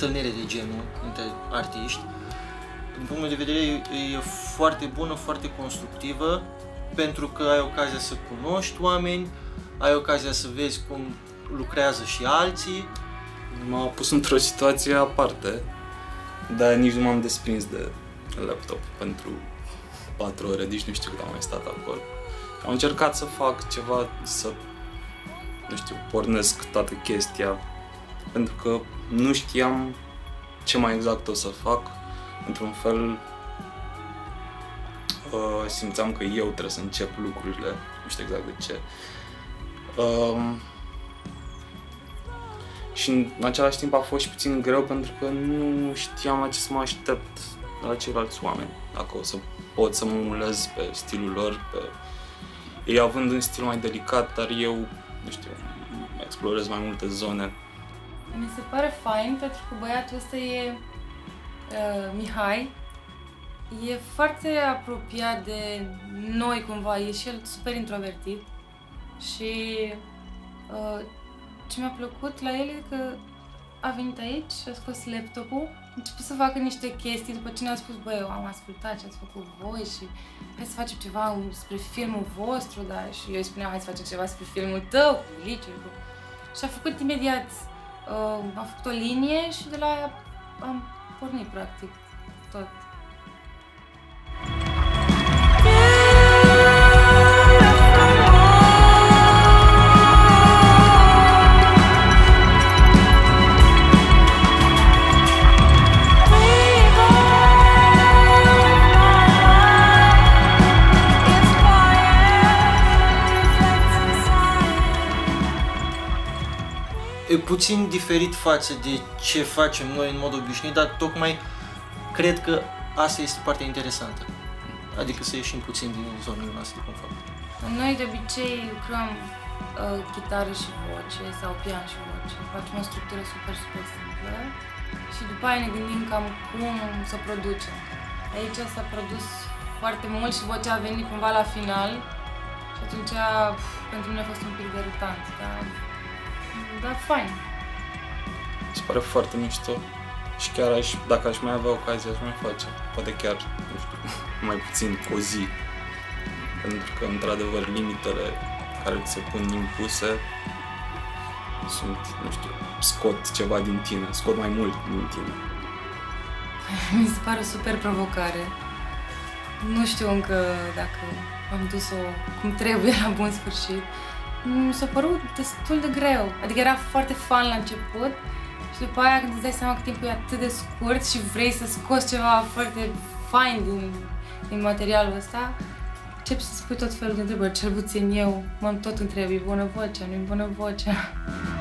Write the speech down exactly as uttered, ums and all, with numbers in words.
întâlnire de genul între artiști. Din punctul meu de vedere e foarte bună, foarte constructivă, pentru că ai ocazia să cunoști oameni, ai ocazia să vezi cum lucrează și alții. M-a pus într-o situație aparte, dar nici nu m-am desprins de laptop pentru patru ore, nici nu știu cât am mai stat acolo. Am încercat să fac ceva, să, nu știu, pornesc toată chestia, pentru că nu știam ce mai exact o să fac. Într-un fel, uh, simțeam că eu trebuie să încep lucrurile, nu știu exact de ce. Uh, și în același timp a fost și puțin greu, pentru că nu știam la ce să mă aștept de la ceilalți oameni. Dacă o să pot să mă mulez pe stilul lor, pe... ei având un stil mai delicat, dar eu, nu știu, explorez mai multe zone. Mi se pare fain pentru că băiatul ăsta e, uh, Mihai, e foarte apropiat de noi cumva, e și el super introvertit și uh, ce mi-a plăcut la el e că a venit aici, a scos laptopul, a început să facă niște chestii după ce ne-a spus, băi, eu am ascultat ce ați făcut voi și hai să facem ceva spre filmul vostru, da? Și eu îi spuneam, hai să facem ceva spre filmul tău, cu liceu, cu... Și a făcut imediat, uh, am făcut o linie și de la aia am pornit practic tot. E puțin diferit față de ce facem noi în mod obișnuit, dar tocmai cred că asta este partea interesantă. Adică să ieșim puțin din zonele noastre de confort. Noi de obicei lucrăm uh, chitară și voce sau pian și voce. Facem o structură super, super simplă și după aia ne gândim cam cum să producem. Aici s-a produs foarte mult și vocea a venit cumva la final și atunci pf, pentru mine a fost un pic derutant, dar, dar fain. Mi se pare foarte mișto și chiar aș, dacă aș mai avea ocazia, aș mai face. Poate chiar, nu știu, mai puțin cu o zi. Pentru că, într-adevăr, limitele care ți se pun impuse sunt, nu știu, scot ceva din tine, scot mai mult din tine. Mi se pare o super provocare. Nu știu încă dacă am dus-o cum trebuie la bun sfârșit. Mi s-a părut destul de greu. Adică era foarte fun la început și după aia când îți dai seama că timpul e atât de scurt și vrei să scoți ceva foarte fain din, din materialul ăsta, începi să spui tot felul de întrebări. Cel puțin eu mă tot întreb, e bună vocea, nu e bună vocea?